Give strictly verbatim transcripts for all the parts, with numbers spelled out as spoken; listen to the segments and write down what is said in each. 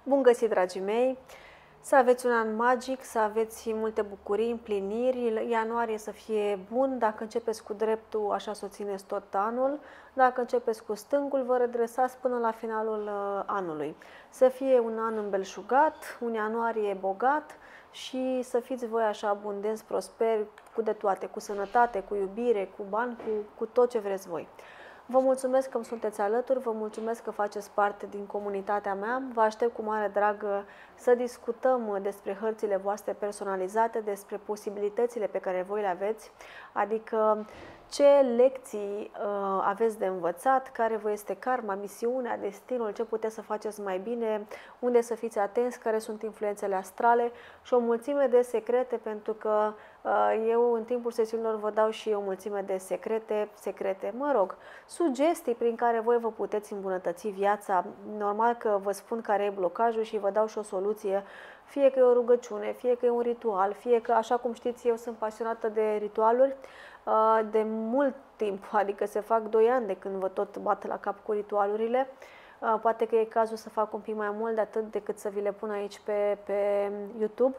Bun găsit, dragii mei! Să aveți un an magic, să aveți multe bucurii, împliniri, ianuarie să fie bun, dacă începeți cu dreptul, așa să o țineți tot anul, dacă începeți cu stângul, vă redresați până la finalul anului. Să fie un an îmbelșugat, un ianuarie bogat și să fiți voi așa abundenți, prosperi, cu de toate, cu sănătate, cu iubire, cu bani, cu, cu tot ce vreți voi. Vă mulțumesc că îmi sunteți alături, vă mulțumesc că faceți parte din comunitatea mea. Vă aștept cu mare drag să discutăm despre hărțile voastre personalizate, despre posibilitățile pe care voi le aveți, adică ce lecții uh, aveți de învățat, care vă este karma, misiunea, destinul, ce puteți să faceți mai bine, unde să fiți atenți, care sunt influențele astrale și o mulțime de secrete, pentru că uh, eu în timpul sesiunilor vă dau și o mulțime de secrete, secrete, mă rog, sugestii prin care voi vă puteți îmbunătăți viața. Normal că vă spun care e blocajul și vă dau și o soluție, fie că e o rugăciune, fie că e un ritual, fie că, așa cum știți, eu sunt pasionată de ritualuri de mult timp, adică se fac doi ani de când vă tot bat la cap cu ritualurile. Poate că e cazul să fac un pic mai mult de atât decât să vi le pun aici pe, pe YouTube.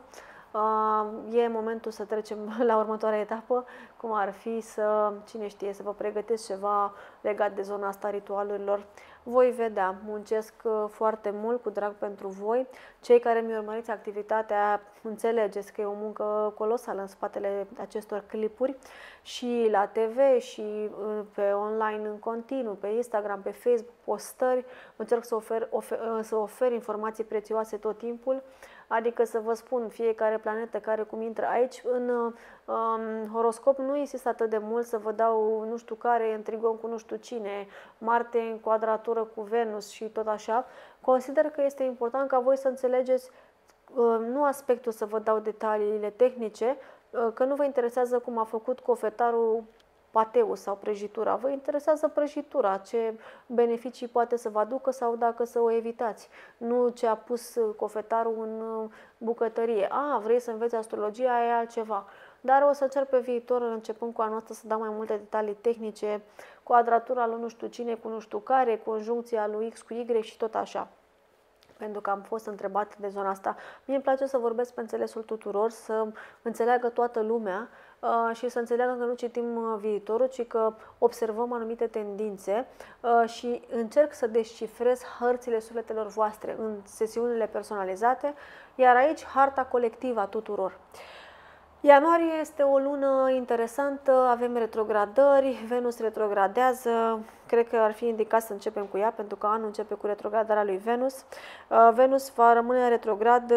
E momentul să trecem la următoarea etapă, cum ar fi să, cine știe, să vă pregătiți ceva legat de zona asta ritualurilor. Voi vedea, muncesc foarte mult, cu drag pentru voi. Cei care mi urmăriți activitatea, înțelegeți că e o muncă colosală în spatele acestor clipuri și la T V și pe online în continuu, pe Instagram, pe Facebook, postări. Încerc să ofer, ofer, să ofer informații prețioase tot timpul, adică să vă spun fiecare planetă care cum intră aici. În um, horoscop nu insist atât de mult să vă dau nu știu care în trigon cu nu știu cine, Marte în quadratură cu Venus și tot așa. Consider că este important ca voi să înțelegeți uh, nu aspectul să vă dau detaliile tehnice, uh, că nu vă interesează cum a făcut cofetarul pateu sau prăjitura. Vă interesează prăjitura, ce beneficii poate să vă aducă sau dacă să o evitați. Nu ce a pus cofetarul în bucătărie. A, vrei să înveți astrologia, e altceva. Dar o să încerc pe viitor, începând cu anul ăsta, să dau mai multe detalii tehnice, quadratura lui nu știu cine, cu nu știu care, conjuncția lui X cu Y și tot așa. Pentru că am fost întrebat de zona asta. Mie îmi place să vorbesc pe înțelesul tuturor, să înțeleagă toată lumea uh, și să înțeleagă că nu citim viitorul, ci că observăm anumite tendințe uh, și încerc să descifrez hărțile sufletelor voastre în sesiunile personalizate, iar aici harta colectivă a tuturor. Ianuarie este o lună interesantă, avem retrogradări, Venus retrogradează, cred că ar fi indicat să începem cu ea, pentru că anul începe cu retrogradarea lui Venus. Venus va rămâne retrograd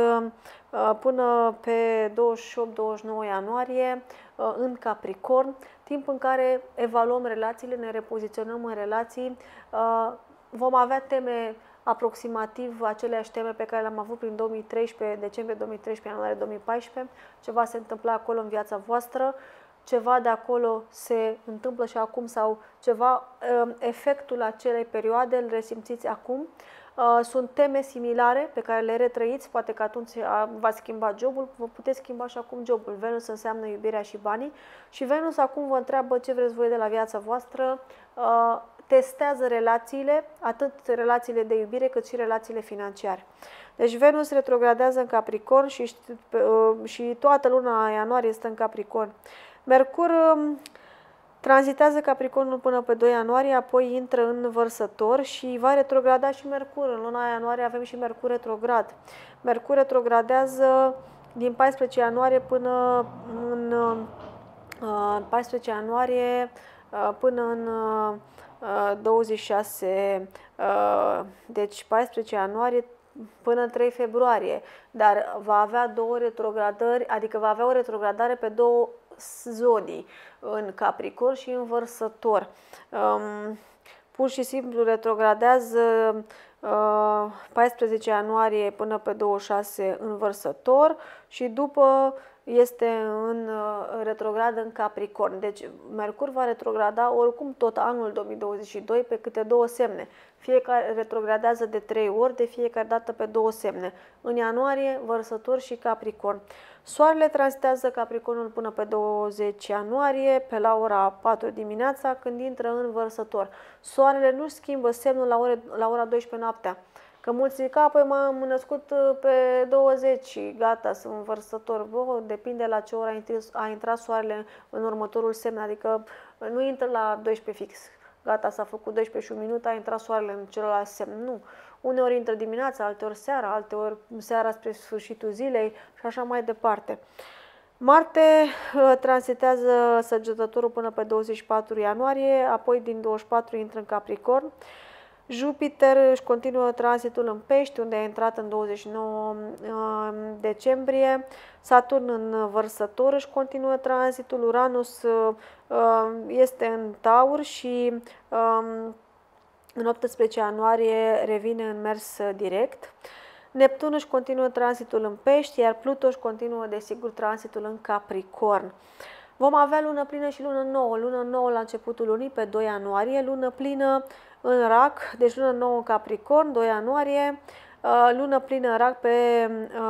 până pe douăzeci și opt douăzeci și nouă ianuarie în Capricorn, timp în care evaluăm relațiile, ne repoziționăm în relații, vom avea teme aproximativ aceleași teme pe care le-am avut prin două mii treisprezece, decembrie două mii treisprezece, ianuarie două mii paisprezece. Ceva se întâmpla acolo în viața voastră, ceva de acolo se întâmplă și acum sau ceva, efectul acelei perioade îl resimțiți acum. Sunt teme similare pe care le retrăiți, poate că atunci v-ați schimbat jobul, vă puteți schimba și acum jobul. Venus înseamnă iubirea și banii și Venus acum vă întreabă ce vreți voi de la viața voastră, testează relațiile, atât relațiile de iubire cât și relațiile financiare. Deci Venus retrogradează în Capricorn și, și toată luna ianuarie este în Capricorn. Mercur tranzitează Capricornul până pe doi ianuarie, apoi intră în Vărsător și va retrograda și Mercur. În luna ianuarie avem și Mercur retrograd. Mercur retrogradează din paisprezece ianuarie până în paisprezece ianuarie până în douăzeci și șase, deci paisprezece ianuarie până în trei februarie, dar va avea două retrogradări, adică va avea o retrogradare pe două zodii, în Capricorn și în Vărsător. Um, pur și simplu retrogradează uh, paisprezece ianuarie până pe douăzeci și șase în Vărsător și după este în uh, retrograd în Capricorn. Deci Mercur va retrograda oricum tot anul două mii douăzeci și doi pe câte două semne. Fiecare retrogradează de trei ori, de fiecare dată pe două semne. În ianuarie, Vărsător și Capricorn. Soarele tranzitează Capricornul până pe douăzeci ianuarie, pe la ora patru dimineața, când intră în Vărsător. Soarele nu schimbă semnul la, ore, la ora douăsprezece noaptea. Că mulți zic, apoi m-am născut pe douăzeci, gata, sunt vărsător. Bă, depinde la ce oră a intrat, a intrat soarele în următorul semn, adică nu intră la doisprezece fix. Gata, s-a făcut doisprezece și un minut, a intrat soarele în celălalt semn. Nu. Uneori intră dimineața, alteori seara, alteori seara spre sfârșitul zilei și așa mai departe. Marte transitează Săgetătorul până pe douăzeci și patru ianuarie, apoi din douăzeci și patru intră în Capricorn. Jupiter își continuă tranzitul în Pești, unde a intrat în douăzeci și nouă decembrie. Saturn în Vărsător își continuă tranzitul. Uranus este în Taur și în optsprezece ianuarie revine în mers direct. Neptun își continuă tranzitul în Pești, iar Pluto își continuă, desigur, tranzitul în Capricorn. Vom avea lună plină și lună nouă. Lună nouă la începutul lunii, pe doi ianuarie, lună plină în Rac, deci lună nouă în Capricorn, doi ianuarie, lună plină în Rac pe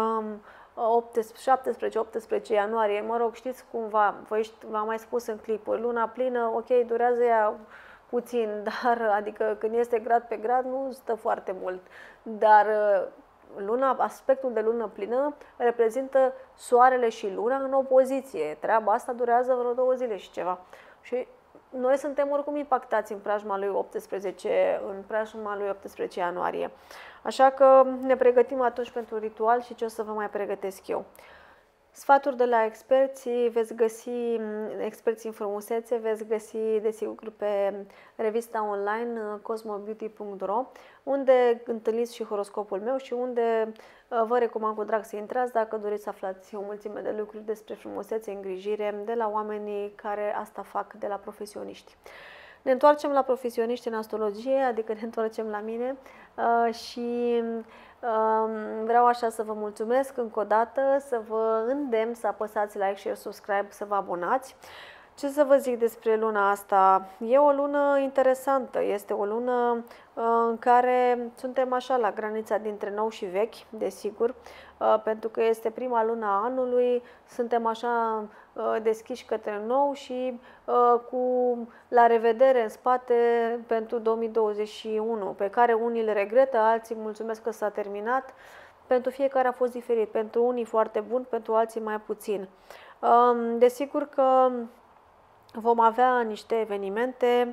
șaptesprezece optsprezece ianuarie. Mă rog, știți cumva, v-am mai spus în clipuri, luna plină, ok, durează ea puțin, dar adică când este grad pe grad nu stă foarte mult, dar luna, aspectul de lună plină reprezintă soarele și luna în opoziție. Treaba asta durează vreo două zile și ceva. Și noi suntem oricum impactați în preajma lui optsprezece, în preajma lui optsprezece ianuarie. Așa că ne pregătim atunci pentru ritual și ce o să vă mai pregătesc eu. Sfaturi de la experți, veți găsi experți în frumusețe, veți găsi desigur pe revista online cosmobeauty punct ro, unde întâlniți și horoscopul meu și unde vă recomand cu drag să intrați dacă doriți să aflați o mulțime de lucruri despre frumusețe, îngrijire de la oamenii care asta fac, de la profesioniști. Ne întoarcem la profesioniști în astrologie, adică ne întoarcem la mine și vreau așa să vă mulțumesc încă o dată, să vă îndemn să apăsați like, share, subscribe, să vă abonați. Ce să vă zic despre luna asta? E o lună interesantă, este o lună în care suntem așa la granița dintre nou și vechi, desigur, pentru că este prima lună a anului, suntem așa deschiși către nou și cu la revedere în spate pentru două mii douăzeci și unu, pe care unii le regretă, alții mulțumesc că s-a terminat. Pentru fiecare a fost diferit, pentru unii foarte bun, pentru alții mai puțin. Desigur că vom avea niște evenimente,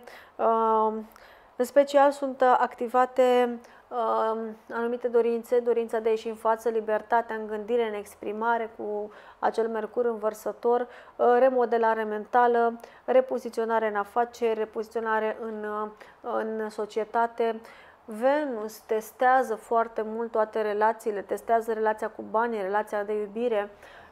în special sunt activate anumite dorințe, dorința de a ieși în față, libertatea în gândire, în exprimare cu acel Mercur în Vărsător, remodelare mentală, repoziționare în afaceri, repoziționare în, în societate. Venus testează foarte mult toate relațiile, testează relația cu banii, relația de iubire.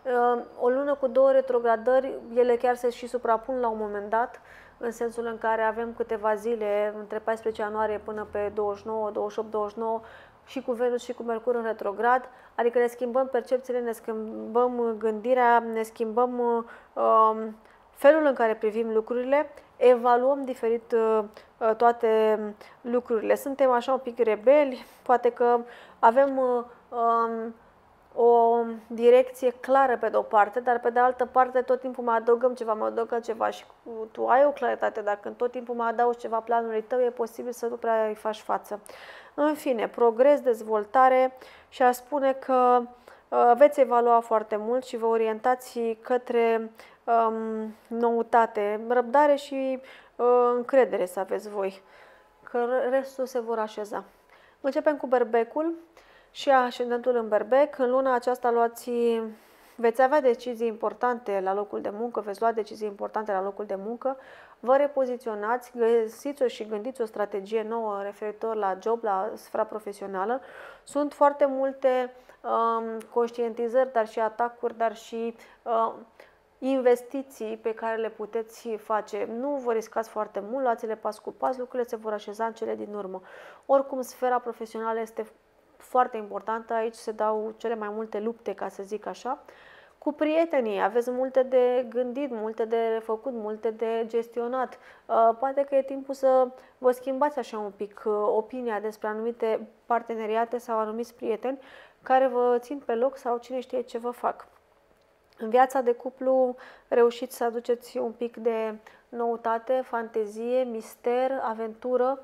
O lună cu două retrogradări, ele chiar se și suprapun la un moment dat, în sensul în care avem câteva zile, între paisprezece ianuarie până pe douăzeci și nouă, douăzeci și opt, douăzeci și nouă, și cu Venus și cu Mercur în retrograd, adică ne schimbăm percepțiile, ne schimbăm gândirea, ne schimbăm uh, felul în care privim lucrurile, evaluăm diferit uh, toate lucrurile. Suntem așa un pic rebeli, poate că avem uh, um, o direcție clară pe de-o parte, dar pe de altă parte tot timpul mai adăugăm ceva, mai adăugăm ceva și tu ai o claritate, dacă tot timpul mai adaugi ceva planului tău, e posibil să nu prea îi faci față. În fine, progres, dezvoltare și aș spune că uh, veți evalua foarte mult și vă orientați către um, noutate, răbdare și uh, încredere să aveți voi, că restul se vor așeza. Începem cu Berbecul și ascendentul în Berbec. În luna aceasta luați, veți avea decizii importante la locul de muncă, veți lua decizii importante la locul de muncă, vă repoziționați, găsiți-o și gândiți o strategie nouă referitor la job, la sfera profesională. Sunt foarte multe um, conștientizări, dar și atacuri, dar și uh, investiții pe care le puteți face. Nu vă riscați foarte mult, luați-le pas cu pas, lucrurile se vor așeza în cele din urmă. Oricum, sfera profesională este foarte importantă, aici se dau cele mai multe lupte, ca să zic așa. Cu prietenii aveți multe de gândit, multe de făcut, multe de gestionat. Poate că e timpul să vă schimbați așa un pic opinia despre anumite parteneriate sau anumiți prieteni care vă țin pe loc sau cine știe ce vă fac. În viața de cuplu reușiți să aduceți un pic de noutate, fantezie, mister, aventură.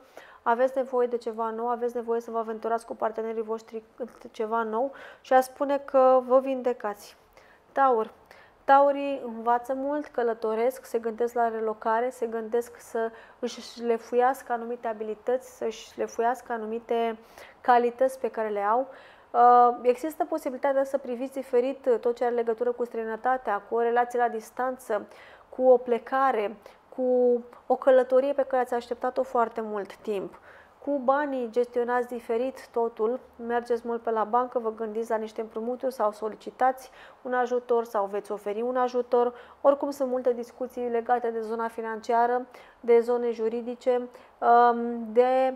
aveți nevoie de ceva nou, aveți nevoie să vă aventurați cu partenerii voștri ceva nou și a spune că vă vindecați. Taur. Taurii învață mult, călătoresc, se gândesc la relocare, se gândesc să își lefuiască anumite abilități, să își lefuiască anumite calități pe care le au. Există posibilitatea să priviți diferit tot ce are legătură cu străinătatea, cu o relație la distanță, cu o plecare, cu o călătorie pe care ați așteptat-o foarte mult timp. Cu banii gestionați diferit totul, mergeți mult pe la bancă, vă gândiți la niște împrumuturi sau solicitați un ajutor sau veți oferi un ajutor. Oricum sunt multe discuții legate de zona financiară, de zone juridice, de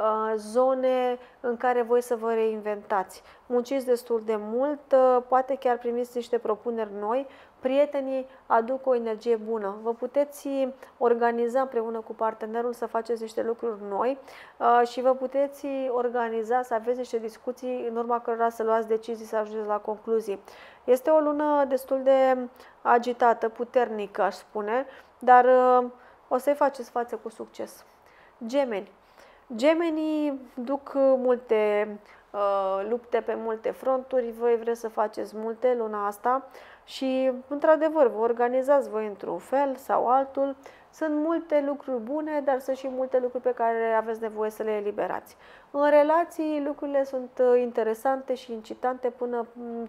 zone în care voi să vă reinventați. Munciți destul de mult, poate chiar primiți niște propuneri noi. Prietenii aduc o energie bună. Vă puteți organiza împreună cu partenerul să faceți niște lucruri noi și vă puteți organiza să aveți niște discuții în urma cărora să luați decizii, să ajungeți la concluzii. Este o lună destul de agitată, puternică, aș spune, dar o să-i faceți față cu succes. Gemeni. Gemenii duc multe uh, lupte pe multe fronturi, voi vreți să faceți multe luna asta și, într-adevăr, vă organizați voi într-un fel sau altul. Sunt multe lucruri bune, dar sunt și multe lucruri pe care aveți nevoie să le eliberați. În relații, lucrurile sunt interesante și incitante până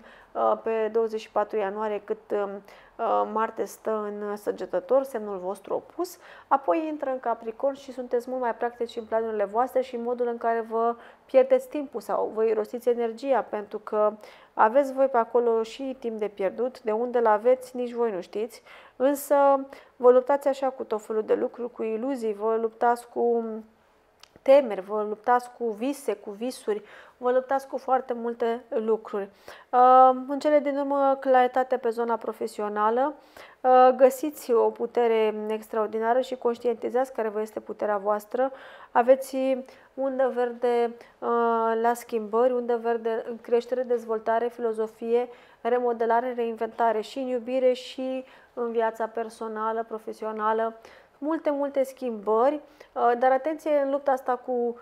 pe douăzeci și patru ianuarie, cât Marte stă în Săgetător, semnul vostru opus, apoi intră în Capricorn și sunteți mult mai practici în planurile voastre și în modul în care vă pierdeți timpul sau vă irosiți energia, pentru că aveți voi pe acolo și timp de pierdut, de unde îl aveți nici voi nu știți, însă vă luptați așa cu tot felul de lucruri, cu iluzii, vă luptați cu temeri, vă luptați cu vise, cu visuri, vă luptați cu foarte multe lucruri. În cele din urmă, claritate pe zona profesională, găsiți o putere extraordinară și conștientizați care vă este puterea voastră. Aveți undă verde la schimbări, undă verde în creștere, dezvoltare, filozofie, remodelare, reinventare și în iubire și în viața personală, profesională. Multe, multe schimbări, dar atenție în lupta asta cu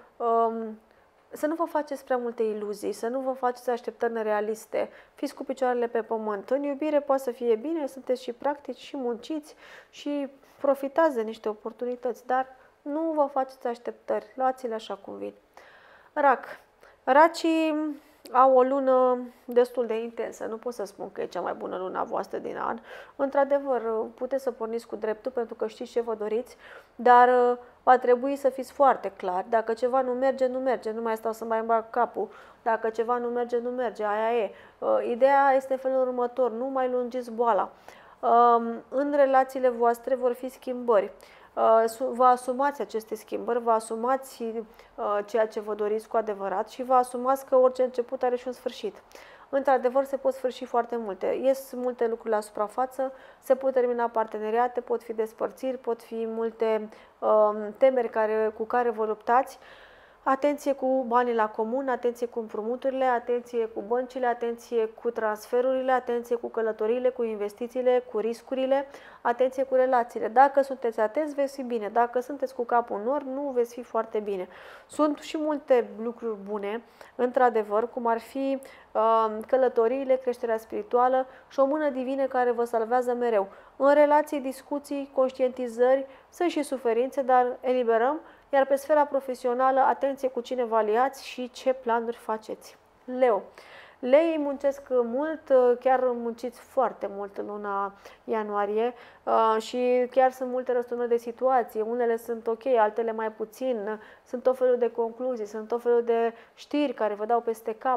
să nu vă faceți prea multe iluzii, să nu vă faceți așteptări nerealiste, fiți cu picioarele pe pământ. În iubire poate să fie bine, sunteți și practici și munciți și profitați de niște oportunități, dar nu vă faceți așteptări, luați-le așa cum vin. Rac. Racii au o lună destul de intensă. Nu pot să spun că e cea mai bună luna voastră din an. Într-adevăr, puteți să porniți cu dreptul pentru că știți ce vă doriți, dar va trebui să fiți foarte clari. Dacă ceva nu merge, nu merge. Nu mai stau să mai îmbarc capul. Dacă ceva nu merge, nu merge. Aia e. Ideea este felul următor. Nu mai lungiți boala. În relațiile voastre vor fi schimbări. Vă asumați aceste schimbări, vă asumați ceea ce vă doriți cu adevărat și vă asumați că orice început are și un sfârșit. Într-adevăr, se pot sfârși foarte multe. Ies multe lucruri la suprafață, se pot termina parteneriate, pot fi despărțiri, pot fi multe uh, temeri care, cu care vă luptați. Atenție cu banii la comun, atenție cu împrumuturile, atenție cu băncile, atenție cu transferurile, atenție cu călătoriile, cu investițiile, cu riscurile, atenție cu relațiile. Dacă sunteți atenți, veți fi bine. Dacă sunteți cu capul în nor, nu veți fi foarte bine. Sunt și multe lucruri bune, într-adevăr, cum ar fi uh, călătoriile, creșterea spirituală și o mână divină care vă salvează mereu. În relații, discuții, conștientizări, sunt și suferințe, dar eliberăm. Iar pe sfera profesională, atenție cu cine vă aliați și ce planuri faceți. Leu. Leii muncesc mult, chiar munciți foarte mult în luna ianuarie și chiar sunt multe răsturnări de situații. Unele sunt ok, altele mai puțin, sunt tot felul de concluzii, sunt tot felul de știri care vă dau peste cap.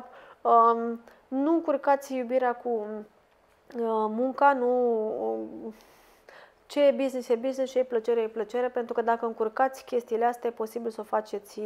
Nu încurcați iubirea cu munca, nu... Ce e business e business, ce e plăcere e plăcere, pentru că dacă încurcați chestiile astea, e posibil să o faceți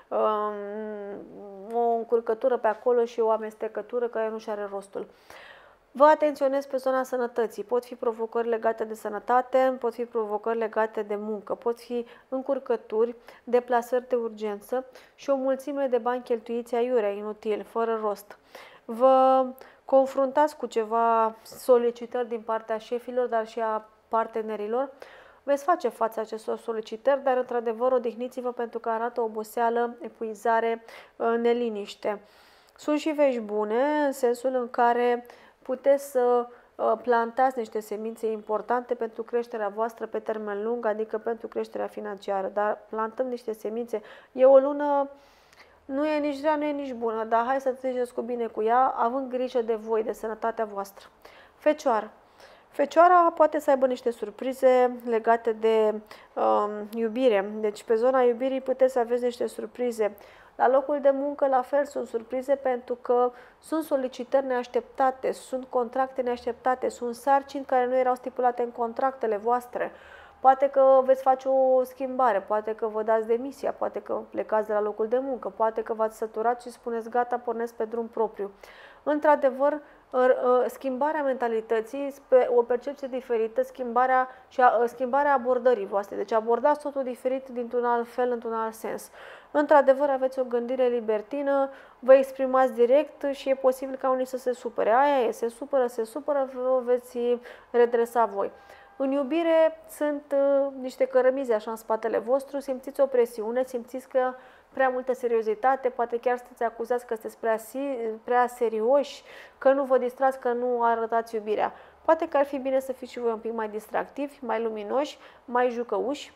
um, o încurcătură pe acolo și o amestecătură care nu și are rostul. Vă atenționez pe zona sănătății. Pot fi provocări legate de sănătate, pot fi provocări legate de muncă, pot fi încurcături, deplasări de urgență și o mulțime de bani cheltuiți aiurea, inutil, fără rost. Vă confruntați cu ceva solicitări din partea șefilor, dar și a partenerilor. veți face față acestor solicitări, dar într-adevăr odihniți-vă pentru că arată oboseală, epuizare, neliniște. Sunt și vești bune în sensul în care puteți să plantați niște semințe importante pentru creșterea voastră pe termen lung, adică pentru creșterea financiară, dar plantăm niște semințe. E o lună, nu e nici rea, nu e nici bună, dar hai să treceți cu bine cu ea, având grijă de voi, de sănătatea voastră. Fecioară. Fecioara poate să aibă niște surprize legate de um, iubire, deci pe zona iubirii puteți să aveți niște surprize. La locul de muncă, la fel, sunt surprize pentru că sunt solicitări neașteptate, sunt contracte neașteptate, sunt sarcini care nu erau stipulate în contractele voastre. Poate că veți face o schimbare, poate că vă dați demisia, poate că plecați de la locul de muncă, poate că v-ați săturat și spuneți gata, pornesc pe drum propriu. Într-adevăr, schimbarea mentalității, o percepție diferită, schimbarea, și a, schimbarea abordării voastre. Deci abordați totul diferit dintr-un alt fel, într-un alt sens. Într-adevăr, aveți o gândire libertină, vă exprimați direct și e posibil ca unii să se supere. Aia e, se supără, se supără, vă veți redresa voi. În iubire sunt uh, niște cărămizi așa în spatele vostru, simțiți o presiune, simțiți că prea multă seriozitate, poate chiar sunteți acuzați că sunteți prea, prea serioși, că nu vă distrați, că nu arătați iubirea. Poate că ar fi bine să fiți și voi un pic mai distractivi, mai luminoși, mai jucăuși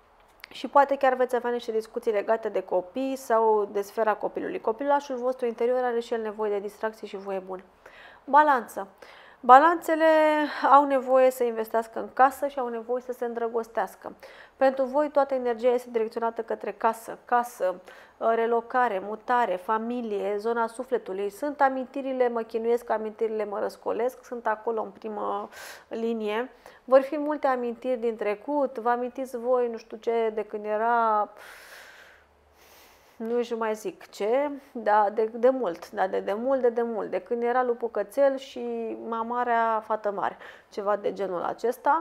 și poate chiar veți avea niște discuții legate de copii sau de sfera copilului. Copilașul vostru interior are și el nevoie de distracție și voie bună. Balanță. Balanțele au nevoie să investească în casă și au nevoie să se îndrăgostească. Pentru voi toată energia este direcționată către casă, casă, relocare, mutare, familie, zona sufletului. Sunt amintirile, mă chinuiesc, amintirile mă răscolesc, sunt acolo în primă linie. Vor fi multe amintiri din trecut, vă amintiți voi, nu știu ce, de când era... Nu știu mai zic ce, dar de, de mult, da, de, de mult, de de mult, de când era lupul cățel și mamarea fată mare, ceva de genul acesta.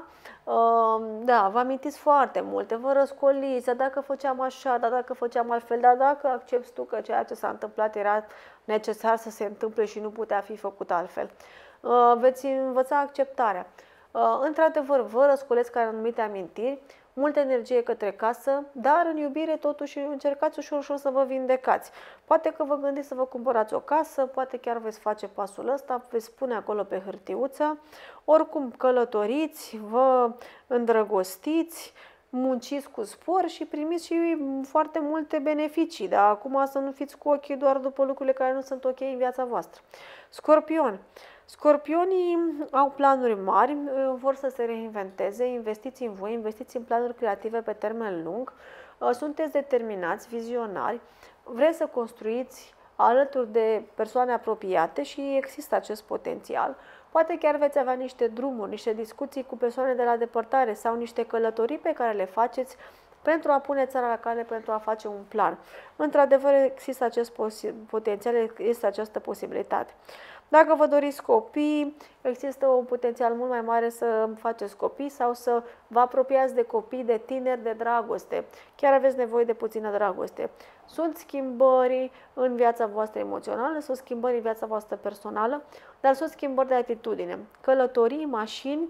Da, vă amintiți foarte multe, vă răscoliți, dar dacă făceam așa, dar dacă făceam altfel, dar dacă accepti tu că ceea ce s-a întâmplat era necesar să se întâmple și nu putea fi făcut altfel. Veți învăța acceptarea. Într-adevăr, vă răscoleți ca anumite amintiri, multă energie către casă, dar în iubire totuși încercați ușor, ușor să vă vindecați. Poate că vă gândiți să vă cumpărați o casă, poate chiar veți face pasul ăsta, veți pune acolo pe hârtiuță, oricum călătoriți, vă îndrăgostiți, munciți cu spor și primiți și foarte multe beneficii, dar acum să nu fiți cu ochii doar după lucrurile care nu sunt ok în viața voastră. Scorpion. Scorpionii au planuri mari, vor să se reinventeze, investiți în voi, investiți în planuri creative pe termen lung, sunteți determinați, vizionari, vreți să construiți alături de persoane apropiate și există acest potențial. Poate chiar veți avea niște drumuri, niște discuții cu persoane de la depărtare sau niște călătorii pe care le faceți pentru a pune țara la cale, pentru a face un plan. Într-adevăr, există acest potențial, există această posibilitate. Dacă vă doriți copii, există un potențial mult mai mare să faceți copii sau să vă apropiați de copii, de tineri, de dragoste. Chiar aveți nevoie de puțină dragoste. Sunt schimbări în viața voastră emoțională, sunt schimbări în viața voastră personală, dar sunt schimbări de atitudine. Călătorii, mașini,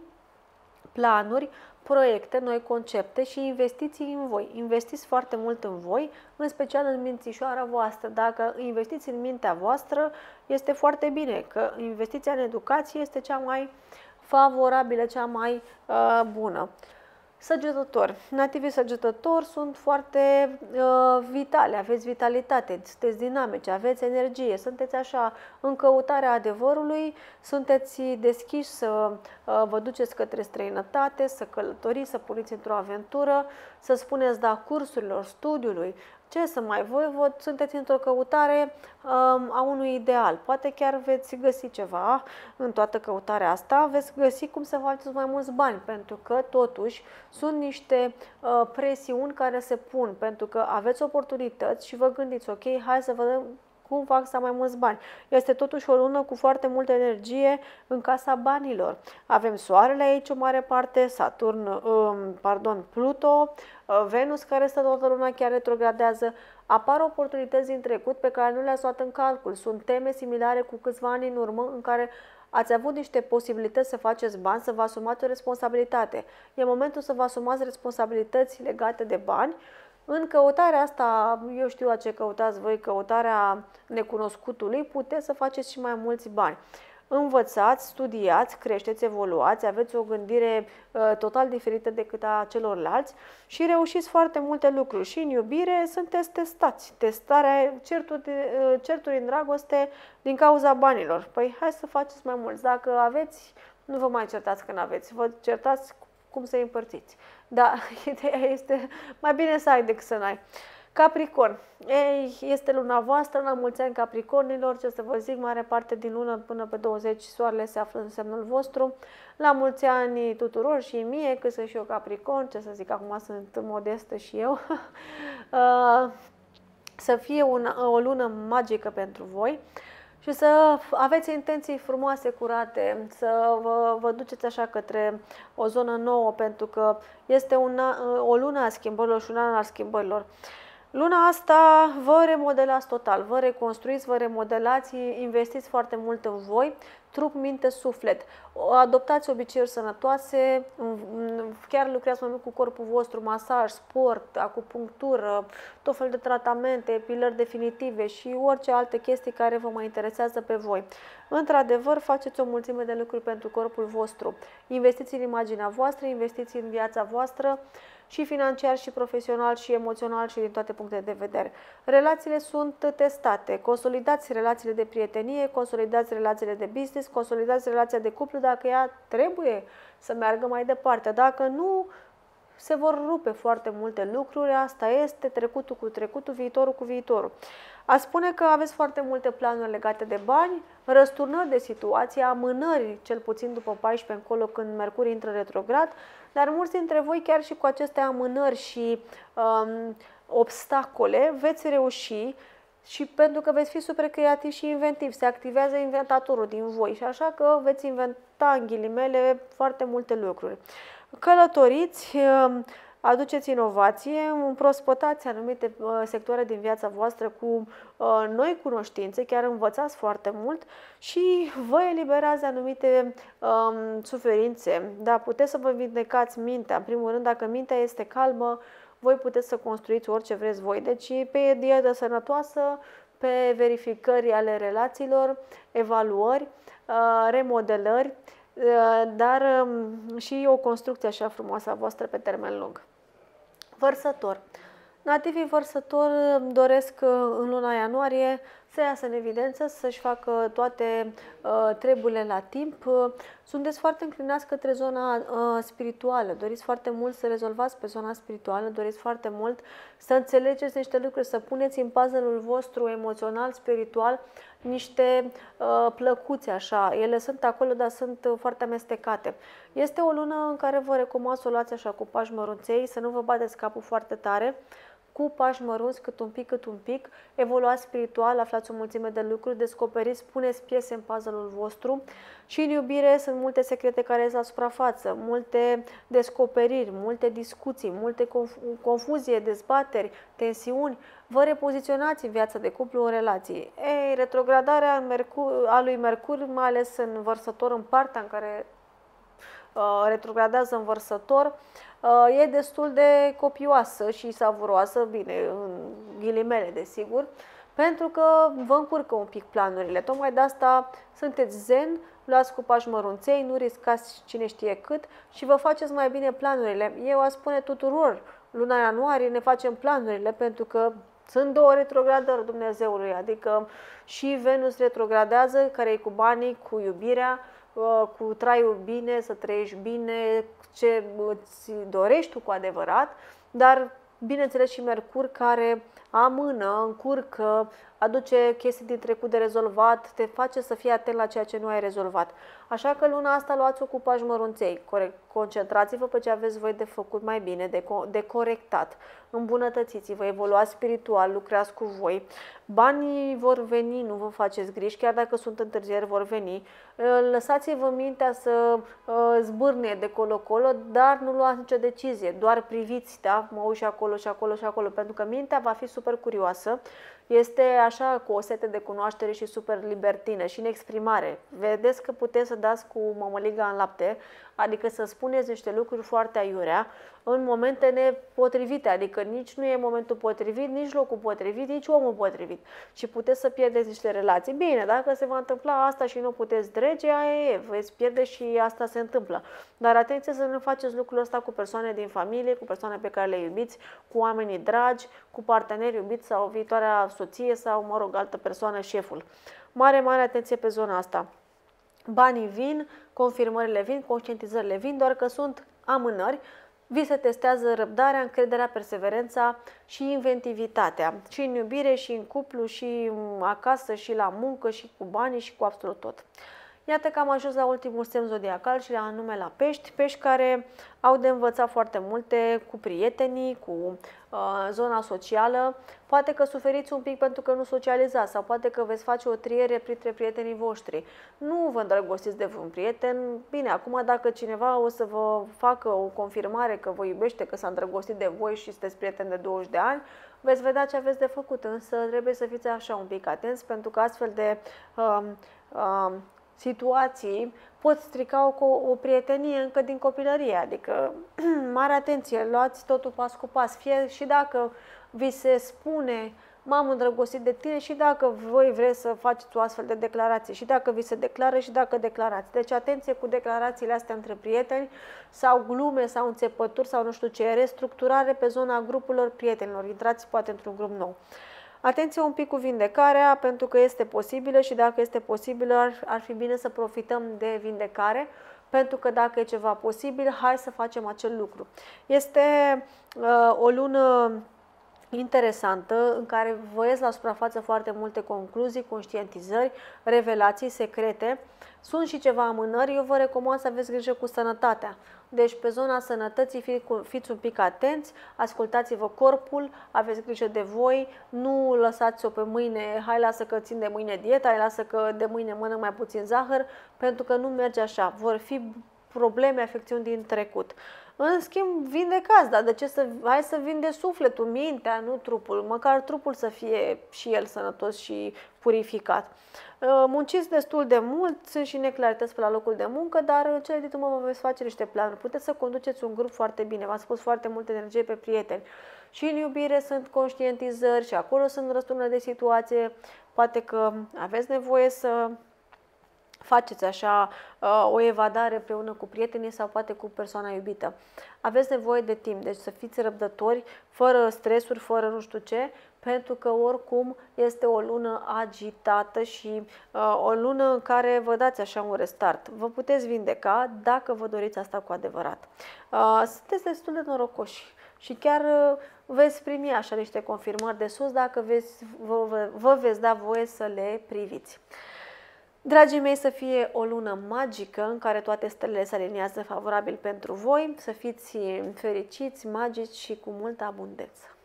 planuri, proiecte, noi concepte și investiții în voi. Investiți foarte mult în voi, în special în mințișoara voastră. Dacă investiți în mintea voastră, este foarte bine, că investiția în educație este cea mai favorabilă, cea mai uh, bună. Săgetători. Nativii săgetători sunt foarte uh, vitale, aveți vitalitate, sunteți dinamici, aveți energie, sunteți așa în căutarea adevărului, sunteți deschiși să uh, vă duceți către străinătate, să călătoriți, să porniți într-o aventură, să spuneți da cursurilor, studiului. Ce să mai voi, vă, sunteți într-o căutare um, a unui ideal. Poate chiar veți găsi ceva în toată căutarea asta, veți găsi cum să faceți mai mulți bani, pentru că totuși sunt niște uh, presiuni care se pun, pentru că aveți oportunități și vă gândiți, ok, hai să vedem cum fac să am mai mulți bani. Este totuși o lună cu foarte multă energie în casa banilor. Avem Soarele aici o mare parte, Saturn, um, pardon, Pluto, uh, Venus care stă toată luna chiar retrogradează. Apar oportunități din trecut pe care nu le-ați luat în calcul. Sunt teme similare cu câțiva ani în urmă în care Ați avut niște posibilități să faceți bani, să vă asumați o responsabilitate. E momentul să vă asumați responsabilități legate de bani. În căutarea asta, eu știu la ce căutați voi, căutarea necunoscutului, puteți să faceți și mai mulți bani. Învățați, studiați, creșteți, evoluați, aveți o gândire uh, total diferită decât a celorlalți și reușiți foarte multe lucruri. Și în iubire sunteți testați. Testarea, certuri, uh, certuri în dragoste din cauza banilor. Păi hai să faceți mai mulți. Dacă aveți, nu vă mai certați când aveți. Vă certați cum să îi împărțiți. Dar ideea este mai bine să ai decât să n-ai. Capricorn. Ei, este luna voastră, la mulți ani Capricornilor, ce să vă zic, mare parte din lună până pe douăzeci soarele se află în semnul vostru. La mulți ani tuturor și mie, că sunt și eu Capricorn, ce să zic, acum sunt modestă și eu. Să fie una, o lună magică pentru voi și să aveți intenții frumoase, curate, să vă, vă duceți așa către o zonă nouă, pentru că este una, o lună a schimbărilor și un an al schimbărilor. Luna asta vă remodelați total, vă reconstruiți, vă remodelați, investiți foarte mult în voi, trup, minte, suflet. Adoptați obiceiuri sănătoase, chiar lucrați mai mult cu corpul vostru, masaj, sport, acupunctură, tot fel de tratamente, epilări definitive și orice alte chestii care vă mai interesează pe voi. Într-adevăr, faceți o mulțime de lucruri pentru corpul vostru. Investiți în imaginea voastră, investiți în viața voastră, și financiar, și profesional, și emoțional, și din toate punctele de vedere. Relațiile sunt testate. Consolidați relațiile de prietenie, consolidați relațiile de business, consolidați relația de cuplu dacă ea trebuie să meargă mai departe. Dacă nu, se vor rupe foarte multe lucruri. Asta este trecutul cu trecutul, viitorul cu viitorul. A spune că aveți foarte multe planuri legate de bani, răsturnări de situație, amânări, cel puțin după paisprezece încolo, când Mercur intră retrograd, dar mulți dintre voi, chiar și cu aceste amânări și um, obstacole, veți reuși, și pentru că veți fi super creativi și inventivi, se activează inventatorul din voi și așa că veți inventa, în ghilimele, foarte multe lucruri. Călătoriți, aduceți inovație, împrospătați anumite sectoare din viața voastră cu noi cunoștințe, chiar învățați foarte mult și vă eliberați anumite um, suferințe. Da, puteți să vă vindecați mintea. În primul rând, dacă mintea este calmă, voi puteți să construiți orice vreți voi. Deci, pe dietă sănătoasă, pe verificări ale relațiilor, evaluări, remodelări, dar și o construcție așa frumoasă a voastră pe termen lung. Vărsător. Nativii vărsător doresc în luna ianuarie să iasă în evidență, să-și facă toate uh, treburile la timp. Sunteți foarte înclinați către zona uh, spirituală, doriți foarte mult să rezolvați pe zona spirituală, doriți foarte mult să înțelegeți niște lucruri, să puneți în puzzle-ul vostru emoțional, spiritual, niște uh, plăcuțe așa. Ele sunt acolo, dar sunt foarte amestecate. Este o lună în care vă recomand să o luați așa cu pași mărunței, să nu vă bateți capul foarte tare, cu pași mărunți, cât un pic, cât un pic, evoluați spiritual, aflați o mulțime de lucruri, descoperiți, puneți piese în puzzle-ul vostru și în iubire sunt multe secrete care ies la suprafață, multe descoperiri, multe discuții, multe conf confuzie, dezbateri, tensiuni. Vă repoziționați în viața de cuplu, în relații. Ei, retrogradarea Mercur, a lui Mercur, mai ales în Vărsător, în partea în care uh, retrogradează în Vărsător, e destul de copioasă și savuroasă, bine, în ghilimele, desigur, pentru că vă încurcă un pic planurile. Tocmai de asta sunteți zen, luați cu pași mărunței, nu riscați cine știe cât și vă faceți mai bine planurile. Eu aș spune tuturor, luna ianuarie ne facem planurile, pentru că sunt două retrogradări Dumnezeului, adică și Venus retrogradează, care e cu banii, cu iubirea, cu traiul bine, să trăiești bine, ce îți dorești tu cu adevărat, dar bineînțeles și Mercur, care amână, încurcă, aduce chestii din trecut de rezolvat, te face să fii atent la ceea ce nu ai rezolvat. Așa că luna asta luați-o cu pași mărunței. Concentrați-vă pe ce aveți voi de făcut mai bine, de, co de corectat. Îmbunătățiți-vă, evoluați spiritual, lucrați cu voi. Banii vor veni, nu vă faceți griji, chiar dacă sunt întârzieri, vor veni. Lăsați-vă mintea să zbârne de colo-colo, dar nu luați nicio decizie, doar priviți, da? Mă uit și acolo și acolo și acolo, pentru că mintea va fi super curioasă. Este așa cu o sete de cunoaștere și super libertină și în exprimare. Vedeți că puteți să dați cu mămăliga în lapte, adică să spuneți niște lucruri foarte aiurea în momente nepotrivite, adică nici nu e momentul potrivit, nici locul potrivit, nici omul potrivit. Și puteți să pierdeți niște relații. Bine, dacă se va întâmpla asta și nu puteți drege, aia e, veți pierde și asta se întâmplă. Dar atenție să nu faceți lucrul ăsta cu persoane din familie, cu persoane pe care le iubiți, cu oamenii dragi, cu parteneri iubiți sau viitoarea soție sau, mă rog, altă persoană, șeful. Mare, mare atenție pe zona asta. Banii vin, confirmările vin, conștientizările vin, doar că sunt amânări. Vi se testează răbdarea, încrederea, perseverența și inventivitatea. Și în iubire, și în cuplu, și acasă, și la muncă, și cu banii, și cu absolut tot. Iată că am ajuns la ultimul semn zodiacal și la anume la pești. Pești care au de învățat foarte multe cu prietenii, cu uh, zona socială. Poate că suferiți un pic pentru că nu socializați sau poate că veți face o triere printre prietenii voștri. Nu vă îndrăgostiți de vreun prieten. Bine, acum dacă cineva o să vă facă o confirmare că vă iubește, că s-a îndrăgostit de voi și sunteți prieteni de douăzeci de ani, veți vedea ce aveți de făcut. Însă trebuie să fiți așa un pic atenți pentru că astfel de uh, uh, situații pot strica o, o prietenie încă din copilărie, adică mare atenție, luați totul pas cu pas, fie și dacă vi se spune m-am îndrăgostit de tine și dacă voi vreți să faceți o astfel de declarație și dacă vi se declară și dacă declarați. Deci atenție cu declarațiile astea între prieteni sau glume sau înțepături sau nu știu ce, restructurare pe zona grupurilor prietenilor, intrați poate într-un grup nou. Atenție un pic cu vindecarea, pentru că este posibilă și dacă este posibilă ar, ar fi bine să profităm de vindecare, pentru că dacă e ceva posibil, hai să facem acel lucru. Este uh, o lună interesantă în care vă ies la suprafață foarte multe concluzii, conștientizări, revelații, secrete. Sunt și ceva amânări, eu vă recomand să aveți grijă cu sănătatea. Deci pe zona sănătății fi, fiți un pic atenți, ascultați-vă corpul, aveți grijă de voi, nu lăsați-o pe mâine, hai lasă că țin de mâine dieta, hai lasă că de mâine mănânc mai puțin zahăr, pentru că nu merge așa, vor fi probleme, afecțiuni din trecut. În schimb, vindecați, dar de ce să, hai să vinde sufletul, mintea, nu trupul, măcar trupul să fie și el sănătos și purificat. Munciți destul de mult, sunt și neclarități pe la locul de muncă, dar în cele din urmă vă veți face niște planuri. Puteți să conduceți un grup foarte bine, v-am spus foarte multă energie pe prieteni. Și în iubire sunt conștientizări și acolo sunt răsturnări de situație. Poate că aveți nevoie să faceți așa o evadare împreună cu prietenii sau poate cu persoana iubită. Aveți nevoie de timp, deci să fiți răbdători, fără stresuri, fără nu știu ce, pentru că oricum este o lună agitată și uh, o lună în care vă dați așa un restart. Vă puteți vindeca dacă vă doriți asta cu adevărat. Uh, sunteți destul de norocoși și chiar uh, veți primi așa niște confirmări de sus dacă veți, vă, vă, vă veți da voie să le priviți. Dragii mei, să fie o lună magică în care toate stelele se aliniază favorabil pentru voi, să fiți fericiți, magici și cu multă abundență.